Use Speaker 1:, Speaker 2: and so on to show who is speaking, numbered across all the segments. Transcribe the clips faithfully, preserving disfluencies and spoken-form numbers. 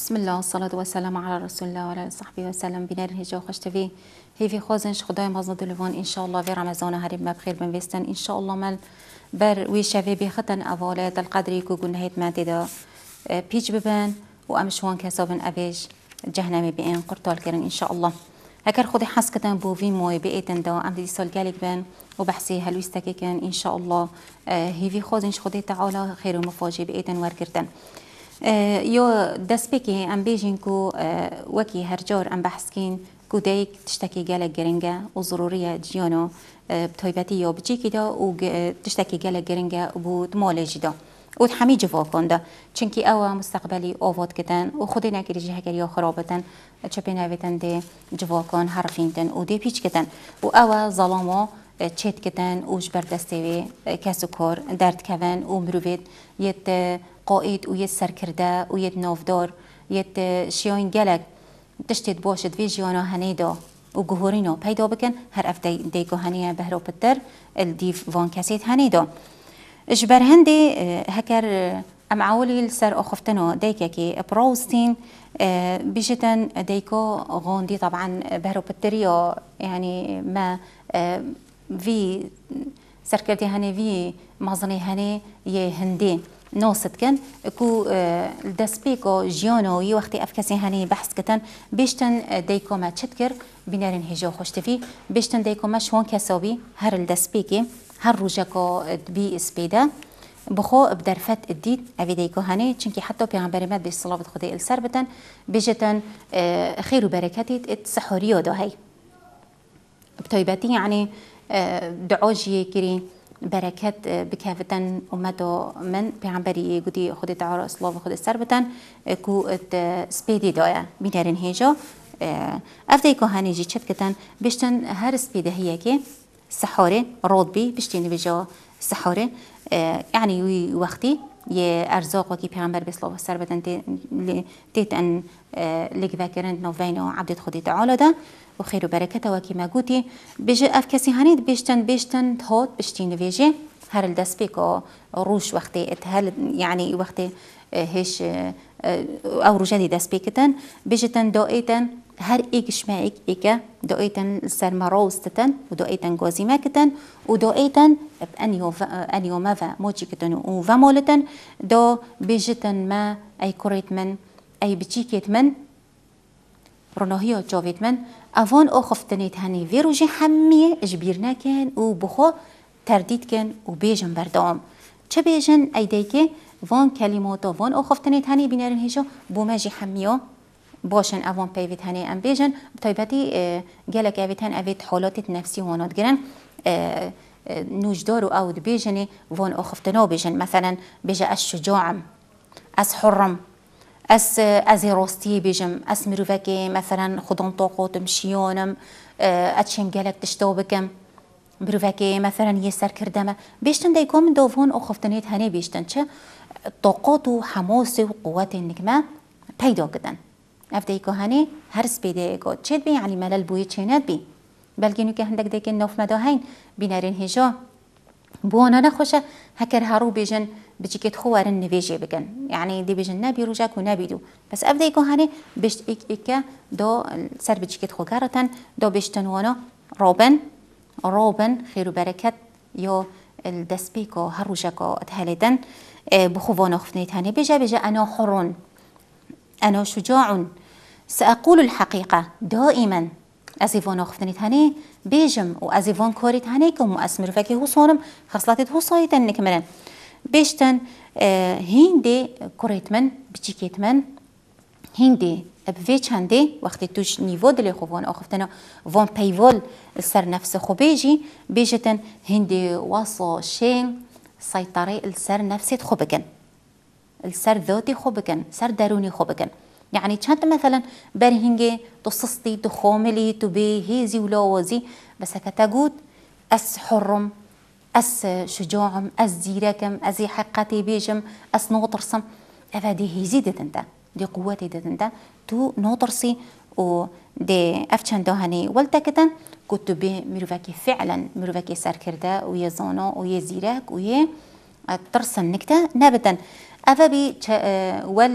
Speaker 1: بسم الله والصلاة والسلام على رسول الله وعلى صحبه وسلم. بینر هجا خوش تفی هیوی خوازنش خدای مازن دلوان ان شاء الله في رمضان هرب ما بخير بنوستن ان شاء الله مل بر وی شوی بختن اوالات القدری کو گنهیت ماده پیچ ببن و امشوان کسابن ابیش جهنمی بین قرطال کرن ان شاء الله. هكر خودي حس كتن بو في موي بقيتن دا ام دي سال جالك بن وبحسي هلويستك كان ان شاء الله هي في خوزنش خدي تعالى خير ومفاجئ بقيتن وركرتن يو دسبكي ام بيجينكو وكي هرجار ام بحسكين كو دايك تشتكي جالك جرينجا وضرورية جيانو بتويبتي يو بجي كدا وتشتكي جالك جرينجا وبو تمالي جدا وتحمي جواكون ده چنكي اوا مستقبلي اوفاد كتن وخدي نكري جي هكر يا خرابتن چپنا وتن ده جواكون حرفينتن ودي بيچ كتن و اوا ظلامو چت كتن وج بردستوي كسو كار درد كون و مروفيت يت قائد و يت سركرده و يت نافدار يت شياين جلك تشتت باشد في جيانا هنيدا و جهورينو پیدا بكن هر افتي ديكو هنيه بهرو بتر الديف وان كاسيت هنيدا اجبر هندي هكر ام عولي السر اخفتنو ديكا كي براوستين بيجتن ديكو غاندي طبعا بهرو بتريا يعني ما في سركرتي هني في مازني هني يه هندي نوست كن كو دسبيكو جيانو يي وقتي افكاسي هني بحث كتن بيشتن ديكو ما تشتكر بنارن هجا خوشتفي بيشتن ديكو ما شوان كسابي هر الدسبيكي هر روجاكو بي اسبيدا بخو بدرفت الديد افي ديكو هني چنكي حتى پیغمبر مد بالصلاه خدي السربتن بيجتن خير وبركاتي السحوريو دو هي بتويبتي يعني دعوجي كري بركات بكافتن أمته من پیغمبری گویی خود تعالی اسلام خود سربتن کو سپیدی دایا بینرین هیجا افتی که هنیجی چت کتن بشتن هر سپیده هیه که سحاره راد بی بشتینی بجا سحاره يعني وي وقتي يه أرزاق وكي پیغمبر بسلام سربتن تيت أن لك ذاكرن نوفينو عبد خدي تعالى ده وخير وبركته وكي ما قوتي بيجي أفكاسي هنيد بيشتن بيشتن تهات بيشتين فيجي هر الدسبيكو روش وقتي اتهل يعني وقتي هش أو رجالي دسبيكتن بيجتن دائتن هر ایک شمایک ایکه دائیتن سرمراوستن و دائیتن گازیمکتن و دائیتن انیو انیو ما و موجی کتن و و مالتن دا بیجتن ما ای کریت من ای بچیکت من رناهی جاوید من اوان آخفتنیت هنی ویروجی همیه اجبیر نکن و بخو تردید کن و بیجن بردام چه بیجن ای دیگه وان کلمات وان آخفتنیت هنی بینرین هیچو بومجی همیه باشن اوان پیوت هنی ام بیجن بطیبتی گلک اویت هن اویت حالات نفسی هونات گرن نوجدار و اود بیجنی وان آخفتنا بیجن مثلا بیجه از شجاعم از حرم از از راستی بیجم از مروفکی مثلا خودم طاقات مشیانم اتشم گلک تشتو بکم مروفکی مثلا یه سر کردم بیشتن دیگه من دوان آخفتنیت هنی بیشتن چه طاقات و حماس و قوت نکمه پیدا کردن افدی که هنی هر سپیده که چید بی یعنی ملل بوی چینت بی بلکه نو که هندک دیگه نوف مداهین بینرین هجا بوانا نخوشه هکر هارو بیجن بچیکت خوارن نویجه بکن یعنی دی بیجن نبی روجاک و نبیدو بس افدی که هنی بشت ایک ایک دو سر بچیکت خوگرتن دو بشتن وانا رابن رابن خير وبركات يو الدسبيكو هروجاكو اتهالدن بخوفان خفنيت هني بيجا بيجا أنا حر أنا شجاع سأقول الحقيقة دائما أزيفان خفنيت هني بيجم وأزيفان كوريت هنيكم وأسمر فكي هو صارم خصلات هو صايتن نكملن بيشتن اه هندي كوريت من بتشيكيت من هندي بفيتش هندي وقت توش نيفو دلي خوفان آخفتنا وان بيفول السر نفس خو بيجي بيجتن هندي وصا شين سيطري السر نفسي خو بكن السر ذاتي خو بكن سر دروني خو بكن يعني كانت مثلا برهنجي تصصتي تخوملي تبي هيزي ولا وزي بس كتاجود أس حرم أس شجاعم أس زيركم أزي حقتي بيجم أس نوطرسم أفادي هيزي دتنتا دي قوتي دتنتا تو نوطرسي و دي أفشان دهني والتكتن كنت بي مروفاكي فعلا مروفاكي سركردا ويا زانا ويا زيرك ويا ترسم نكتا نبتا أفا بي وال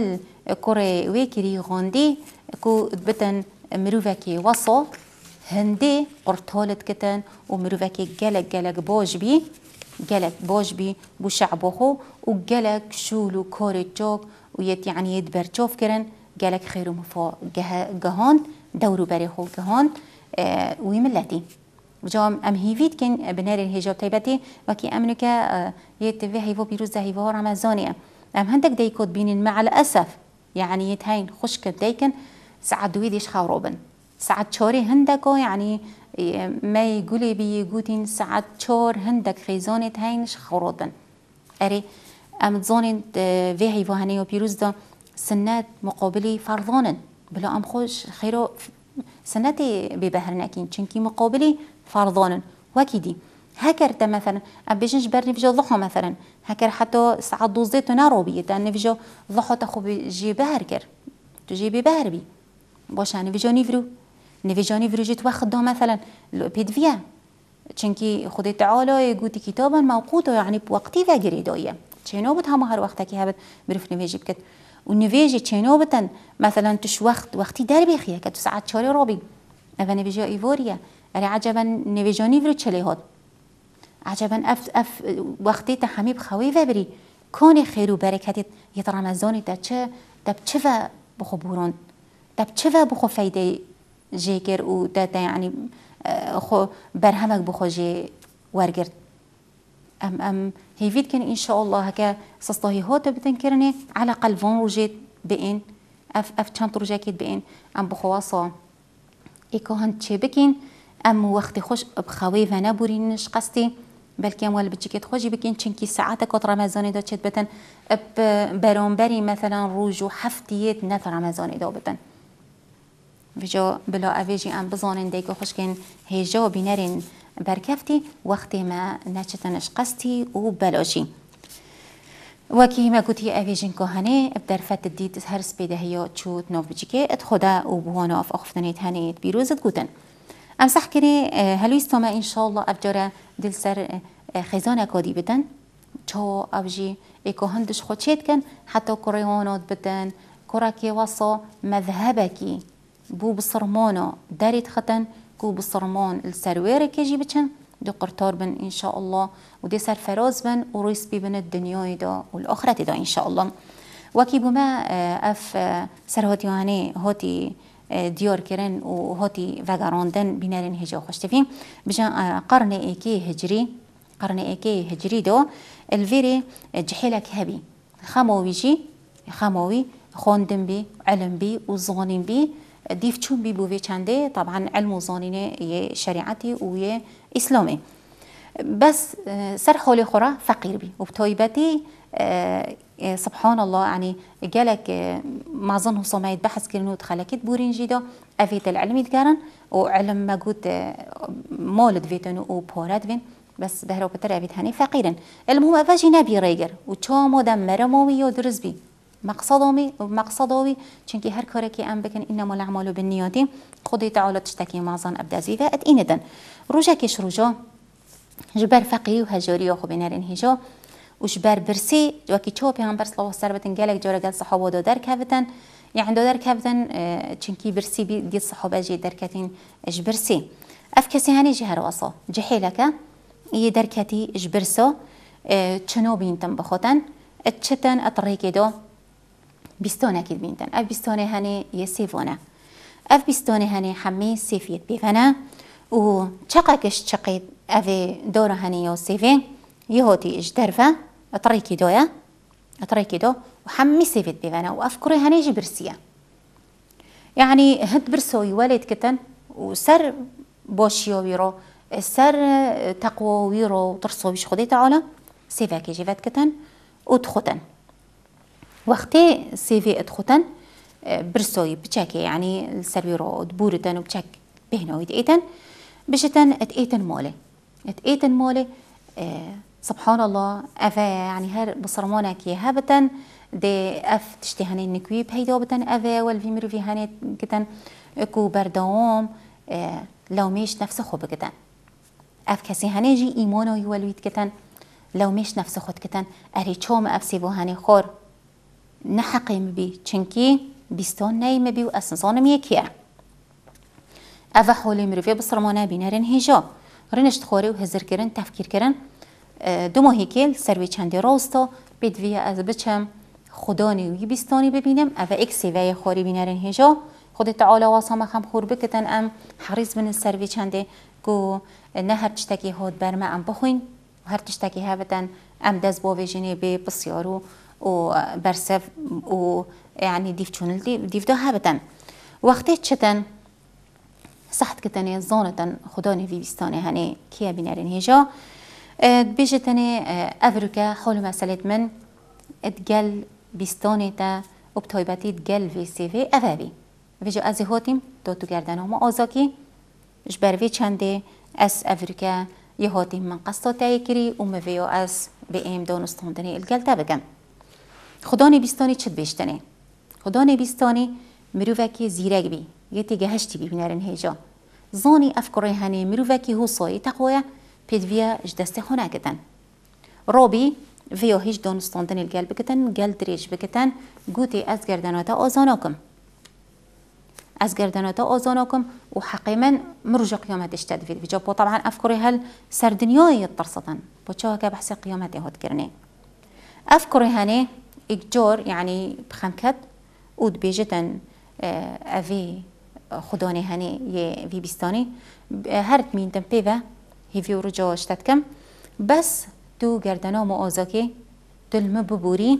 Speaker 1: كره ويكري غاندي كو بتن مروفكي وصو هندي قرطالت كتن ومروفكي جلك جلك باج بي جلك باج بي بو شعبه وجلك شولو كوري جوك ويت يعني يدبر شوف كرن جلك خير مفا جه جهان دورو بريخو جهان اه ويملتي جام ام هيفيد كن بنار الهجاب تيبتي وكي امنك اه يتفي هيفو بيروز هيفو رمضانية ام هندك دايكود بينين مع الاسف يعني يتهين خشك دايكن ساعد دويديش خاروبن ساعد شوري هندكو يعني ما يقولي بيقولين ساعد شور هندك خيزانة هينش خروبن اري ام تزانين في هيفو هنيو بيروز دا سنات مقابلي فرضانن بلا ام خوش خيرو سنتي ببهرناكين چنكي مقابلي فرضانن وكيدي هكرت مثلا ام بيجنش برني فيجو ضحى مثلا هكر حتى ساعد دوزيتو ناروبي تاني فيجو ضحى تخو بيجي بهر كر تجي ببهر بي باش يعني فيجو نيفرو نيفيجو نيفرو جيت واخده مثلا بيدفيا چنكي خدي تعالى يقولي كتابا موقوته يعني بوقتي فاجري دويه چنو بت هم هر وقتك هبت برف نيفيجي بكت ونيفيجي چنو بتن مثلا تش وقت وقتي دربي خيا كتو ساعات شاري روبي اف نيفيجو ايفوريا اري عجبا نيفيجو نيفرو چلي هاد عجبا اف اف وقتي تحمي بخوي فبري كوني خير وبركه يت رمضان تا چه تا چه بخبورون تا چه بخو فايده جيكر و داتا يعني خو برهمك بخو جي ورقرت ام ام هيفيد كان ان شاء الله هكا سستاهي هوت بتنكرني على قلبون روجيت بين اف اف چانت روجاكيت بين ام بخواصا ايكو هن تشي بكين ام وقت خوش بخوي فانا بورينش قصتي بلكي اموال بتشيكيت خوشي بكين چنكي ساعاتك وط رمضان دا تشت بتن برونبري مثلا روجو حفتيت نت رمضان دا بتن فيجو بلا أفيجي أم بزانن ديكو خشكن هيجو بينارين بركفتي وقت ما نشتنش قستي وبلاشي وكي ما قلت هي أفيجين كهنة بدرفت الديت هرس بيده هي تشوت نوف بجيكي اتخدا وبوانا في أخفتنيت هنيت بيروزت قوتن أم صح كري هلويستوما إن شاء الله أفجارة دل سر خزانة كودي بدن شو أبجي إيكو هندش خوشيت كن حتى كوريونات بدن كوراكي وصا مذهبكي بو بصرمانه داريت ختن كو بصرمان السروير كيجي بچن دو قرطار بن إن شاء الله ودي سر فراز بن ورويس بي بن الدنيا دا والآخرة دا إن شاء الله وكي بما أف سرهاتي واني هاتي ديار كرن وهاتي وغاراندن بينارين هجا خوشتفين بجان قرن ايكي هجري قرن ايكي هجري دو الفيري جحيلك هبي خموي جي خموي خوندن بي علم بي وظانين بي ديف چون بي بوفي چنده طبعا علم وظانينه يه شريعتي ويه اسلامي بس سر حالي خورا فقير بي وبطيبتي سبحان الله يعني جالك معظنه صمايت بحث كرنو تخلكت بورين جيدا افيت العلم يتقارن وعلم ما قلت مولد فيتنو وبورات فين بس بهرو بتر افيت هني فقيرا المهم افاجي نبي ريجر وچامو دم مرموي ودرز بي مقصدومي مقصدوي چونكي هر كاري كي ام بكن انما الاعمال بالنيات خدي تعالى تشتكي معظن ابدا زيفا اتيندن روجا كيش روجا جبر فقي وهجوري خو بينارين هجا وجبر برسي وكي تشو بيغمبر صلى الله عليه وسلم قالك جورا قال صحابه دو در كفتن يعني دو در كفتن چونكي برسي بي دي الصحابه جي دركتين اجبرسي افكسي هاني جهر وصا جحيلك ي دركتي اجبرسو چنو بينتن بخوتن اتشتن اطريكي دو بيستونه كيد بينتن اف بيستونه هني يسيفونه اف بيستونه هني حمي سيفيت بيفنا و چقاكش چقيد افي دور هني يو سيفي يهوتي اجدرفه اطريكي دويا اطريكي دو وحمي سيفيت بيفنا وافكري هني جبرسيه يعني هد برسوي ولد كتن وسر بوشيو ويرو سر تقوى ويرو ترصو بيش خدي تعالى سيفاكي جيفات كتن ودخوتن وقتی سیوی ادخوتن برسوی بچکی يعني السرويرو دبورتن وبچك بهنويد ايتن بشتن اتايتن مالي اتايتن مالي اه سبحان الله افا يعني هر بصرمانك يهبتن دي اف تشتهني نكوي بهيدو بتن افا والفي مرو في هاني كتن اكو بردوام اه لو ميش نفس خو بكتن اف كسي هاني جي ايمانو يولويد كتن لو ميش نفس خود كتن اري چوم اف سيبو هاني خور نحقي مبي چنكي بيستان ناي مبي و اسنسان ميكيه اوه حولي مروفي بصرمانه بينارن هجا رنشت خوري و هزر کرن تفکیر کرن دو ماهی کل سروی چندی راستا بدوی از بچم خدانی وی بیستانی ببینم اوه ایک سیوه خوری بینارن هجا خود تعالی واسم خم خور بکتن ام حریص من سروی چنده گو نه هر تشتکی هاد برما ام بخوین هر تشتکی هبتن ام دز باویجینی به بسیارو و برسف و يعني ديف چونل ديف دا هبتن وقتی چتن صحت كتني زانتن خداني في بستاني هني كيا بينارين هجا بيجتني افريكا حول مسألة من اتقل بستاني تا وبطيبتي اتقل في سي في افابي فيجو ازي هاتيم دوتو گردنو ما آزاكي جبروي چنده اس افريكا يهاتيم من قصة تايكري ومفيو اس بئيم دانستاندني القل تابقن خداني بستاني چد بيشتني خداني بستاني مروفاكي زيرك بي يتي جهشتي بي بنارن هيجا زاني افكاري هني مروفاكي هو صاي تقويا بيدفيا جدستي خونه كتن رابي فيو هيج دانستاندن القلب كتن قل دريج بكتن قوتي از گردناتا آزاناكم از گردناتا آزاناكم وحقيما مرجع قيامتش تدفيد بجا بو طبعا افكاري هل سردنياي يتطرسطن بو چاها بحث قيامتي هاد كرني افكاري هني اجار يعني بخمكت ود بيجتن اوی خداني هني يه في بستاني هرت مين تنبيبه هي في رجا اشتتكم بس تو گردنا مؤازاكي دل مببوري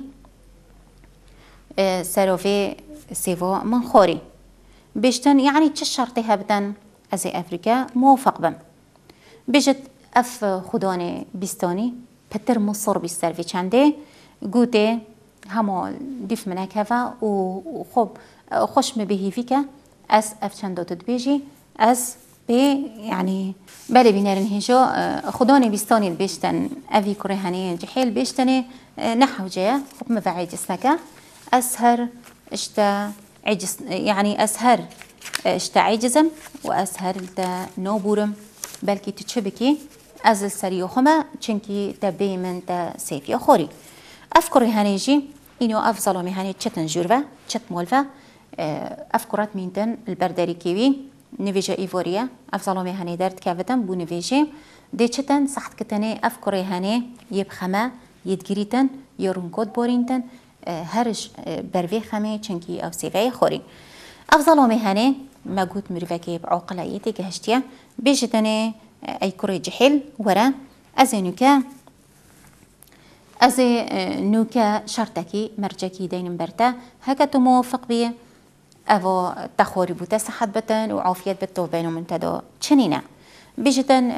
Speaker 1: سرافي سيفا من خوري بيشتن يعني چه شرطي هبتن از افريكا موافق بم بيجت اف خداني بستاني پتر مصر بيستر في چنده قوتي هما ديف منك هفا وخب خوش مبهي فيك از افچندو تدبيجي از بي يعني بالي بينارن هجا خداني بيستاني بيشتن افي كرهاني جحيل بيشتني نحو جاية خب مفعي جسنك اسهر اشتا عجز يعني اسهر اشتا عجزم واسهر تا نوبورم بلكي تتشبكي از السريو خما چنكي تبي من تا سيفي خوري افكر هنيجي اینو افضل می هنی چتن جورفه چت مولفه افکارات میندن البرداری کیوی نویجه ایواریا افضل می هنی درد کافتن بو نویجه ده چتن سخت کتنه افکاری هنی یب خمه یدگریتن یارون کد بارینتن هرش بروی خمه چنکی او سیوه خوری افضل می هنی مجود مروفه بعقلایتی که هشتیه بیشتنه ای کره جحیل ورا از اینکه از نوكا شرطكي مرجكي دين برتا هكا توافق بي أفو تخوري بوتا صحت بتن وعافيت بتو بينهم من تدو چنينة بيجتن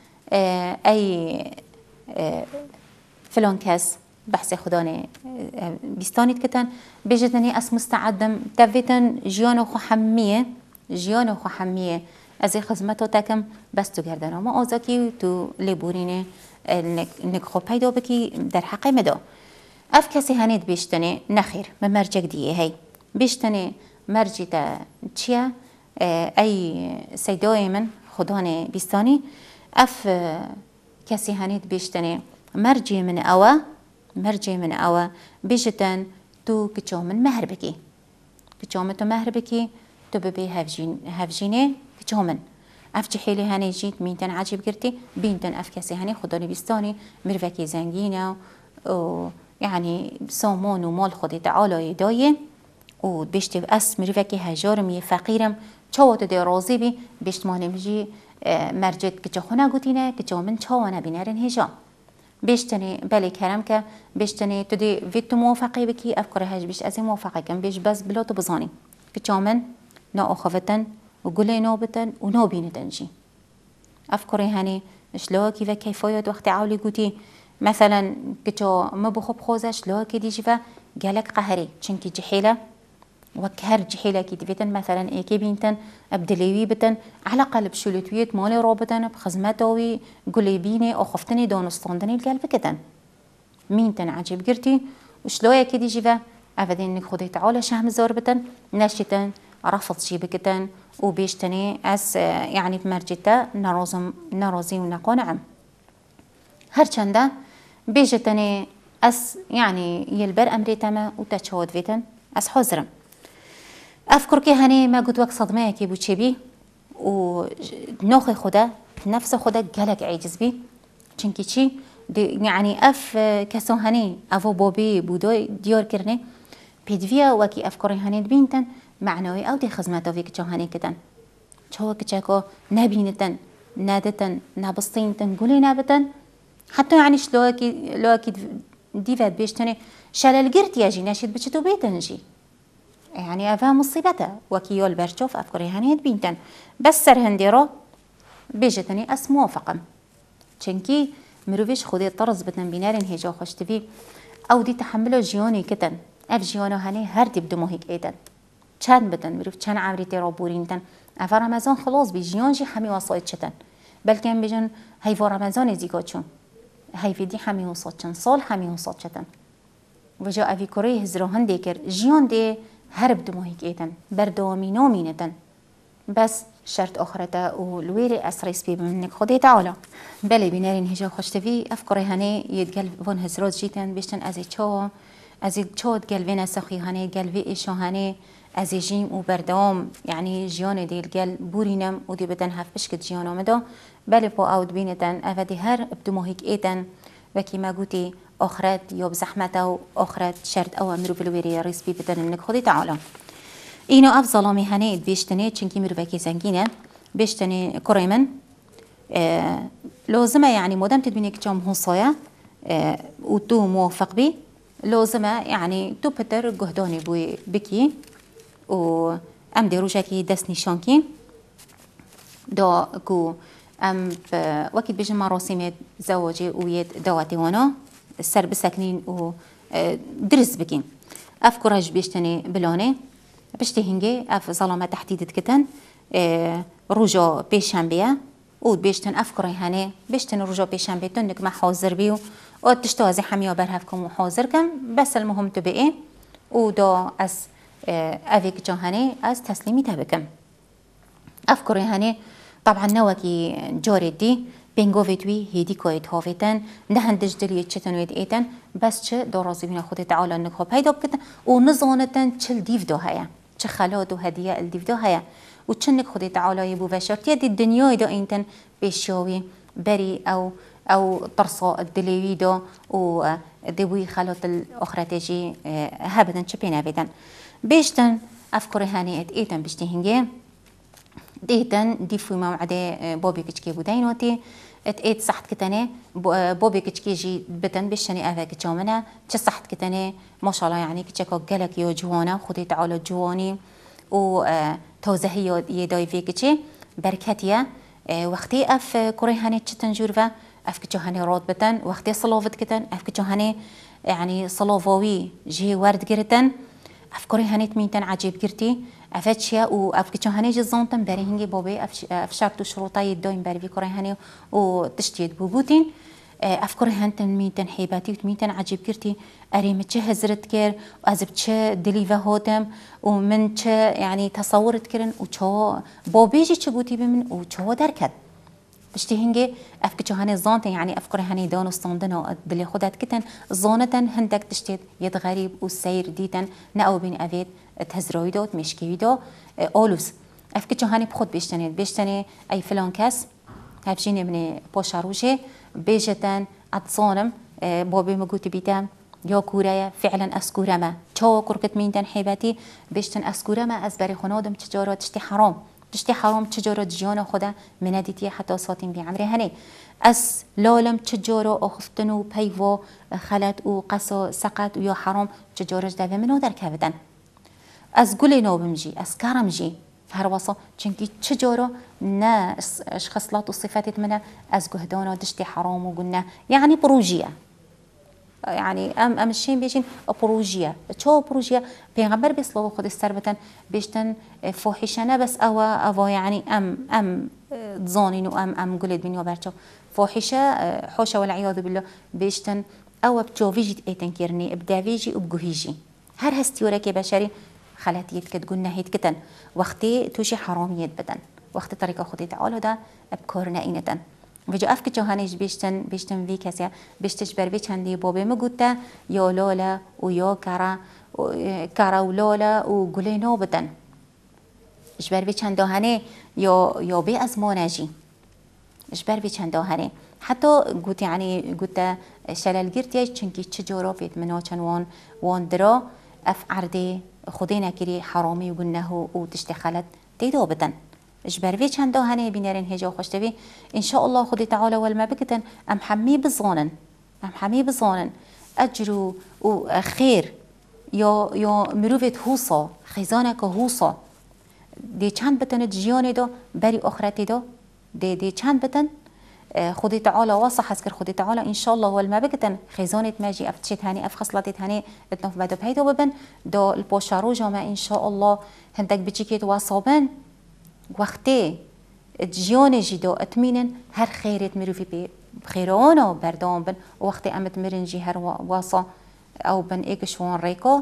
Speaker 1: أي فلان كاس بحث خداني بيستانيت كتن بيجتني أس مستعدم تفتن جيانو خو حمية جيانو خو حمية أزي خزمتو تكم بس تو گردنا ما آزاكي تو لبورينه انك خو پیدا بکی در حق مدا اف کسی هنید بیشتنه نخیر من مرجع دیه هی بیشتنه مرجع تا چیه ای سیدای من خدانه بیستانی اف کسی هنید بیشتنه مرجع من اوا مرجع من اوا بیشتن تو کچو من مهر بکی کچو من تو مهر بکی تو ببی هفجین هفجینه کچو من اف جحيلي هني جيت مينتن عجيب قرتي بينتن اف كاسي هني خداني بيستاني مرفكي زنجينة ويعني سامون ومال خدي تعالى يدايه وبيشتي اس مرفكي هجارم يفقيرم چاوات دي راضي بي بيشت ما نمجي مرجت كچا خونه قوتينه كچا من چاوانا بينارن هجا بيشتني بالي كرم که بيشتني تدي فيتو موافقي بكي افكار هج بيش ازي موافقي كم بيش بس بلا تبزاني كچا من نا اخفتن وقولي نوبتن ونوبينتن جي أفكاري هني شلوا كيف كيفيات وقت عاولي قوتي مثلا كتو ما بخب خوزة شلوا كدي جيفا قالك قهري چنكي جحيلة وكهر جحيلة كي تبيتن مثلا ايكي بينتن ابدليوي بتن على قلب شلوتويت مالي رابطن بخزمتاوي قولي بيني او خفتني دانستاندني القلب كتن مينتن عجيب قرتي وشلوا كدي جيفا أبدا انك خدي تعالى شهم زار بتن نشتن رفض شي بكتن وبيشتني أس يعني بمرجتا نرازم نرازي ونقو نعم هرچنده بيجتني أس يعني يلبر أمري تما وتشهد فيتن أس حزرم أفكر كي هني ما قد وقت صدمه كي بوتشبي ونوخي خدا نفس خدا جالك عاجز بي چنكي چي يعني أف كسو هني أفو بوبي بودوي ديور كرني بيدفيا وكي أفكاري هني بينتن معنوي أو دي خزماتو فيك چو هني كتن چو كچاكو نبينتن نادتن نابسطينتن قولي نابتن حتى يعني شلوكي لوكي ديفات بيشتني شلال قرت ياجي ناشد بچتو بيتنجي يعني أفا مصيبته وكي يول برشوف أفكاري هني بينتن بس سر هنديرو بيجتني أس موافقم چنكي مروفيش خودي طرز بتن بينارن هيجا خوشتفي او دي تحملو جيوني كتن اف جيونو هني هر دي بدمو هيك ايدن چند بتن مروف چند عمري تيرا بورينتن اف رمضان خلاص بي جيون جي حمي وصايد چتن بلكن بيجن هاي فو رمضان زيگا چون هاي في دي حمي وصايد چن صال حمي وصايد چتن وجا افي كوري هزرو هندي كر جيون دي هر بدمو هيك ايدن بردوامي نومينتن بس شرط آخرته و لويري أسريس بي منك خدي تعالى بله بينارين هجا خوشتفي أفكاري هني يتقل فون هزروز جيتن بيشتن أزي چو أزي چو تقل فينا سخي هني قل في إيشو هني أزي جيم و بردوام يعني جيانو دي القل بورينم و دي بدن هف بشكت جيانو مدو بله بو أود بينتن أفدي هر ابدمو هيك إيتن وكي ما قوتي آخرت يوب زحمته و آخرت شرط أو أمرو بلويري ريس بي بدن منك خدي تعالى اینو افضلامی هنه بیشتنه چنکی مروکی زنگینه بیشتنه کریمن لازمه يعني مدام تدبينك جام هوصايا وتو موافق بي لازمه يعني تو بتر جهداني بوي بكي و ام دروجكي دس نشانكي دا كو ام وقت بيجي مراسم زواجي ويد دواتي وانا سر بسكنين و درس بكين افكرج بيشتني بلاني بشتي هنجي اف ظلامة تحديد كتن اه رجا بيشنبيه و بيشتن افكري هني بيشتن رجا بيشنبيه تنك ما حاضر بيو و تشتوازي حميا برهفكم وحاضركم بس المهم تبقي و دا از اه افيك جاهني از تسليمي تبكم افكري هني طبعا نوكي جاري دي بينغوفيتوي هيدي كويت هافتن نهندج دلية چتن ويد ايتن بس چه دارازي بنا خود تعالى انك خب هيدا بكتن و نظانتن چل ديف دو هيا چه خلاد و هدية الديف دو هيا و چنك خود تعالى يبو بشرتيا دي الدنيا دا ايتن بيشاوي بري او او طرصا الدليوي دا و دبوي خلات الاخرتجي هبدن چه بينا بيدن بيشتن افكار هاني ات ايتن بيشتي هنگي ديتن ديفوي موعده بوبي كتشكي بودينوتي ات ايت صحت كتاني بوبي كتشكي جي بتن بشني افا كتشومنا تش صحت كتاني ما شاء الله يعني كتشكو قالك يو جوانا خدي تعالى جواني و توزهي يداي في كتشي بركاتيا وقتي اف كوري هاني تشتن جورفا اف كتشو هاني رود بتن وقتي صلوفت كتن اف كتشو هاني يعني صلوفوي جي ورد جرتن اف كوري هاني تميتن عجيب جرتي افتشيا و افكتشو هاني جزونتن بري هنجي بوبي افشارتو شروطاي الدوين بري في كوري هاني و تشتيت بوبوتين افكوري هانتن ميتن حيباتي وتميتن عجيب كرتي اريم تشه هزرت كير وازب تشه دليفا هوتم ومن تشه يعني تصورت كرن وشو بوبيجي تشبوتي بمن وشو دركت بشتي هنجي افكتشو هاني زونتن يعني افكوري هاني دانو ستاندنا دلي خدات كتن زونتن هندك تشتيت يد غريب والسير ديتن ناو بين افيد تهزرويدو تمشكيدو اولوس افكتشو هاني بخد بيشتني بيشتني اي فلان كاس هبجيني من بوشاروجي بيجتن اتصانم بوبي مقوتي بيتام يا كوريا فعلا اسكورما تشو كركت مينتن حيباتي بيشتن اسكورما ازبري خنودم تجارة تشتي حرام تشتي حرام تجارة جيانا خدا مناديتي حتى صاتين بعمري هني اس لالم تجارة اخفتنو بيفو خلت و قصو سقط ويا حرام تجارة جدابه منو در كابدن از گلی نوبم جی از کارم جی هر واسه چنکی چجورو نه خصلات و صفات منه از جهدانا دشتي حرام وقلنا يعني بروجية يعني ام ام الشين بيجين بروجية شو بروجية بيغمبر بيصلوا خد السربتن بيشتن فوحشنا بس أوا أوا يعني ام ام ظانين وام ام قلت بيني وبرشو فوحشة حوشة والعياذ بالله بيشتن أوا بتشوفيجي ايتن كيرني بدافيجي وبجوهيجي هر هستيورك بشري خلات يتكت قلنا هيتكتن وقتي توشي حراميات بدن وقت طريقة خدي تعالى ده بكورنا إينتن ویجا اف که هنیش بیشتن بیشتن وی کسی بیشتش بر وی چندی بابی مگوته یا لالا و یا کرا کرا و لالا و گلی نو بدن اش بر وی چند هنی یا یا بی از مانجی اش بر وی چند هنی حتی گوت یعنی گوت شلل گرتیش چنکی چجورا فیت منو چن وان وان درا اف عردی خودی نکری حرامی و گناه و تشتخلت تیدو بدن اش بروی چند هنه بینرین هجا خوشتوی ان شاء الله خدي تعالى والما بكتن ام حمي بظانن ام حمي بظانن اجرو و خير یا یا مروفت هوسا خزانك هوسا دي چند بتن جياني دو بري اخرتي دو دي دي چند بتن خدي تعالى واصح اسكر خدي تعالى ان شاء الله والما بكتن خزانة ماجي افتشت هاني اف خصلتت هاني اتنف بدو بهيدو ببن دو البوشارو جامع ان شاء الله هندك بچيكيت واصابن وقتی جیان جیدو اتمینن هر خیرت مروفی بی خیرانو بردام بن وقتی امت مرنجی هر واسا او بن ایکشوان ریکا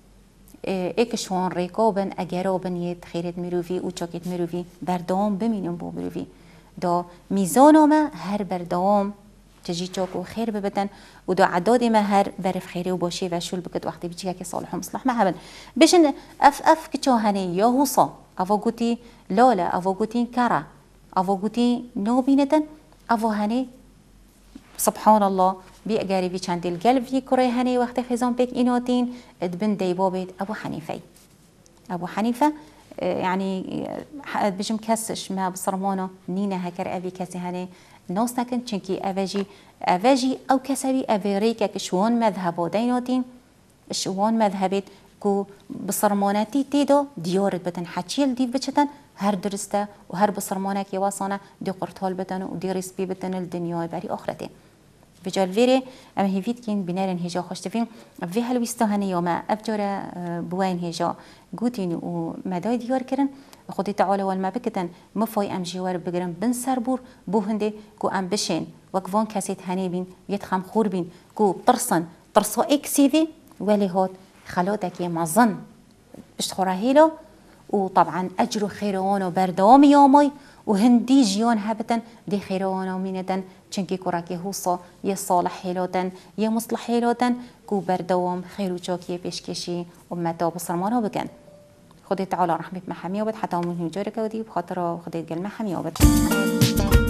Speaker 1: ایکشوان ریکا بن اگرو بن یه خیرت مروفی و چاکت مروفی بردام بمینم بو مروفی دا میزانو ما هر بردام تجي چاکو خیر ببدن و دا عداد ما هر برف خیری و باشی و شل بکد وقتی بچی که صالح و مصلح ما هبن بشن اف اف که چاهنی یا هوصا أفو قوتي لولا أفو قوتي كرا أفو قوتي نو بينتن أفو هني سبحان الله بيقاري بي چند القلب في كري هني وقت خزان بيك إنوتين ادبن ديبابت أبو حنيفة أبو حنيفة يعني بجم كسش ما بصرمانه نينا هكر أبي كسي هني ناس نكن چنكي أفاجي أفاجي أو كسبي أفيريكا كشوان مذهبو دينوتين شوان مذهبت کو بصرمانتی تیدو دیارت بتن حچیل دیو بچتن هر درسته و هر بصرمانه که واسانه دی قرطال بتن و دی رسبی بتن الدنیای بری آخرته بجال ویره ام هیفید کین بینارن هجا خوشتفین وی هلویستا هنی یوما ابجار بوین هجا گوتین و مدای دیار کرن خودی تعالی والما بکتن مفای ام جوار بگرن بن سربور بو هنده کو ام بشین وکوان کسیت هنی بین یتخم خور بین کو ترسن ترسا اکسیوی ولی هات خلاتك يا مظن باش تخرهيلو وطبعا اجر خيرون وبردوام يومي وهندي جيون هبتن دي خيرون ومينتن چنكي كوراكي هوصا يا صالح هيلوتن يا مصلح هيلوتن كو بردوام خير وچاكي بيشكشي ومتا بصرمانو بكن خدي تعالى رحمة محمي وبد حتى من هجورك ودي بخاطر خدي قلمة حمي وبد